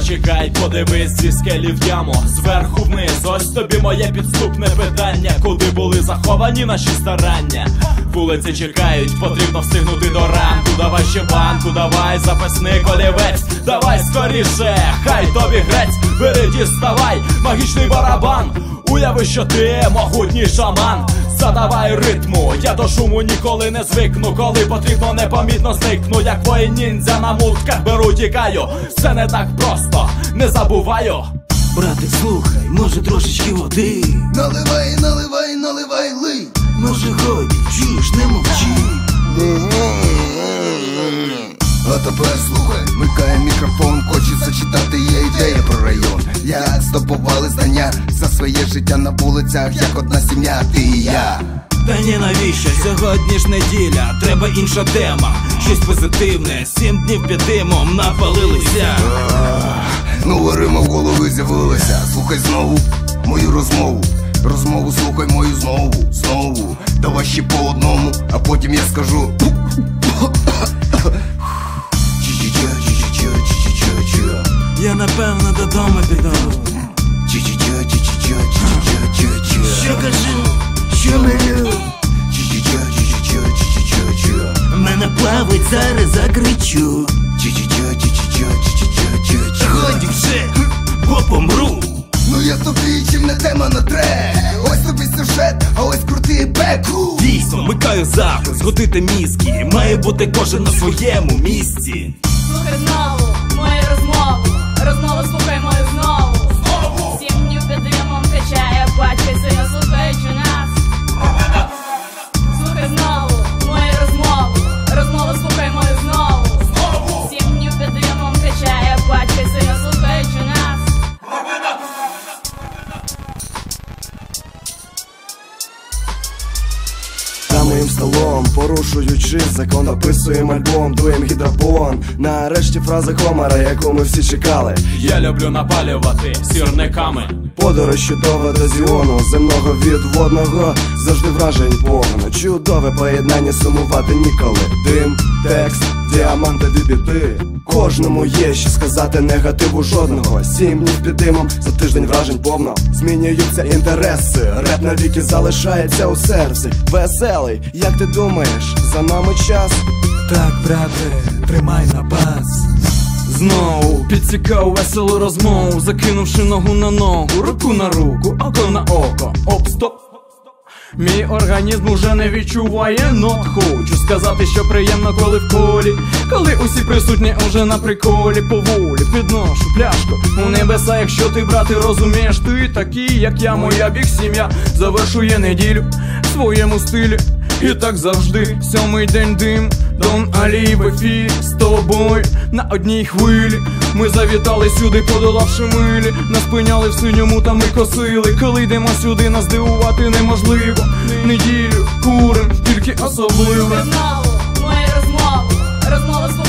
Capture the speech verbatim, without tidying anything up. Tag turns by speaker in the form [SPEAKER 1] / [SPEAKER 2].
[SPEAKER 1] Зачекай, подивись зі скелі в яму, зверху вниз, ось тобі моє підступне питання. Куди були заховані наші старання? Вулиці чекають, потрібно встигнути до ранку. Давай ще банку, давай запасний олівець, давай скоріше, хай тобі грець. Бери, діставай магічний барабан, уяви, що ти могутній шаман. Задавай ритму, я до шуму ніколи не звикну. Коли потрібно, непомітно зникну, як воїн ніндзя на мутках беру, тікаю. Все не так просто, не забуваю.
[SPEAKER 2] Брате, слухай, може трошечки води.
[SPEAKER 3] Наливай, наливай, наливай, лий.
[SPEAKER 2] Може годі, чуєш, не мовчи.
[SPEAKER 3] А тепер слухай, вмикає мікрофон, хочеться читати, є ідея про район. Як здобували знання за своє життя на вулицях, як одна сім'я, ти і я.
[SPEAKER 2] Та ні, навіщо, сьогодні ж неділя, треба інша тема, щось позитивне, сім днів під димом напалилися.
[SPEAKER 3] Нова рима в голові з'явилася, слухай знову мою розмову. Розмову слухай мою знову, знову. Давай ще по одному, а потім я скажу.
[SPEAKER 2] Я напевно додому піду. Що кажу, що милю? Мене плавить, зараз закричу. Годі вже, бо помру.
[SPEAKER 3] Ну я тобі, чим не тема на трек. Ось тобі сюжет, а ось крутий беку.
[SPEAKER 2] Дійсно, вмикаю запис, готуйте мізки. Має бути кожен на своєму місці.
[SPEAKER 4] Слухай знову мою розмову, розмову слухай мою знову. Знову сім днів під димом качає, батьки сильно слухаючи нас. Слухай знову мою розмову, розмову слухай мою знову. Знову сім днів під димом качає, батьки сильно слухаючи нас.
[SPEAKER 5] За моїм столом, порушуючи закон, описуємо альбом, дуєм гідропон. Нарешті фраза Хомера, яку ми всі чекали.
[SPEAKER 1] Я люблю напалювати сірниками.
[SPEAKER 5] Подорож чудова до Зіону, земного від водного, завжди вражень повно. Чудове поєднання, сумувати ніколи. Дим, текст, діаманти, біти. Кожному є що сказати, негативу жодного. Сім днів під димом, за тиждень вражень повно. Змінюються інтереси, реп навіки залишається у серці. Веселий, як ти думаєш, за нами час?
[SPEAKER 2] Так, брате, тримай на пас.
[SPEAKER 1] Знову підсікав веселу розмову, закинувши ногу на ногу, руку на руку, око на око. Оп, стоп. Мій організм уже не відчуває нот. Хочу сказати, що приємно, коли в колі, коли усі присутні уже на приколі. Поволі підношу пляшку у небеса. Якщо ти, брате, розумієш, ти такий, як я, моя біг сім'я завершує неділю в своєму стилі. І так завжди, сьомий день дим, Дон Алі в ефірі з тобою на одній хвилі. Ми завітали сюди, подолавши милі, нас пиняли в синьому та ми косили. Коли йдемо сюди, нас здивувати неможливо. Неділю курим, тільки особливо.
[SPEAKER 4] Знову мою розмову, розмову